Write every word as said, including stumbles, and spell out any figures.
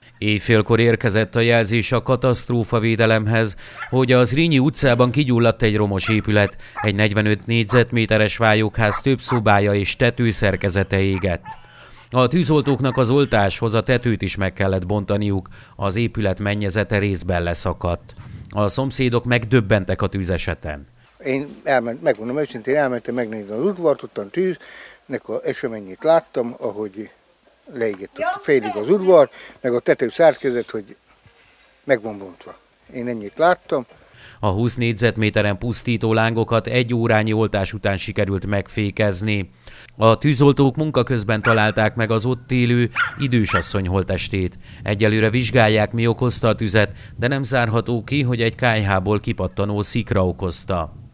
Éjfélkor érkezett a jelzés a katasztrófavédelemhez, hogy az Zrínyi utcában kigyulladt egy romos épület, egy negyvenöt négyzetméteres vályogház több szobája és tetőszerkezete égett. A tűzoltóknak az oltáshoz a tetőt is meg kellett bontaniuk, az épület mennyezete részben leszakadt. A szomszédok megdöbbentek a tűzeseten. Én elment, megmondom őszintén, elmentem megnézni az udvart, ott a tűznek a eseményét láttam, ahogy leégett ott félig az udvar, meg a tető szerkezet, hogy meg van bontva. Én ennyit láttam. A húsz négyzetméteren pusztító lángokat egy órányi oltás után sikerült megfékezni. A tűzoltók munka közben találták meg az ott élő idősasszony holttestét. Egyelőre vizsgálják, mi okozta a tüzet, de nem zárható ki, hogy egy kályhából kipattanó szikra okozta.